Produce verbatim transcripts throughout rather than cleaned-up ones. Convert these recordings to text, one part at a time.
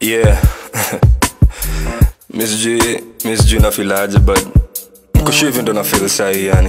Yeah. Miss G, Miss G na feel aje, but mkushu hivi ndo na feel sahi yani.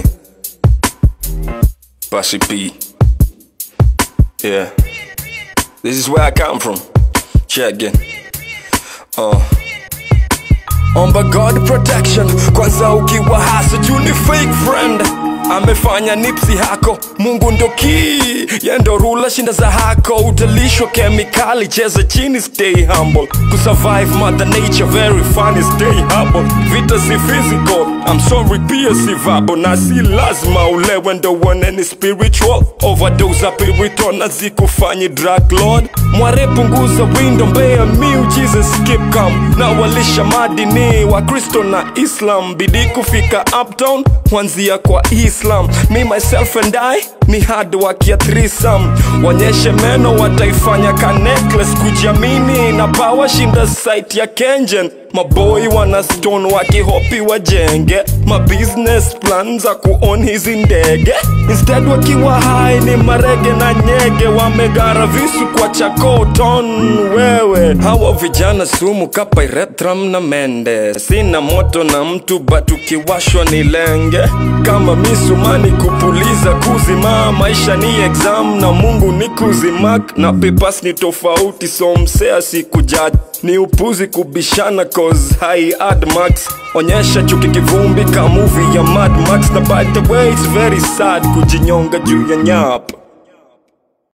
Pasi P. Yeah. This is where I come from. Check again. Uh. Omba God protection, kwanza ukiwa hasa juu ni fake friend. Amefanya nipsi hako, Mungu ndo key. Yendo rula shinda za hako, utalishwa kemikali, cheza chini stay humble. Kusurvive mother nature very funny, stay humble. Vita si physical, I'm sorry pia si verbal. Na si lazima ulewe ndo one ni spiritual. Overdose up irito na zikufanyi drug lord. Mware punguza window mbea miujiza skip come. Na walisha madini wa Kristo na Islam. Bidi kufika uptown, wanzia kwa Islam. Me, myself and I ni hard work ya threesome. Wanyeshe meno wataifanya ka necklace. Kujiamini na power shinda site ya Kenjen. Maboy wana stone wakihopi wajenge. Ma business plans za kuon hizi ndege. Instead wakiwa high ni marege na nyege. Wamegara visu kwa chakoton wewe. Hawa vijana sumu kapa iretram na mende. Sina moto na mtu but ukiwashwa ni lenge. Kama misumani kupuliza kuzima. Maisha ni exam na Mungu ni kuzimak. Na papers ni tofauti so msea si kujudge. Ni upuzi kubishana cause high add marks. Onyesha chuki kivumbi ka movie ya Mad Max. Na by the way it's very sad kujinyonga juu ya nyap.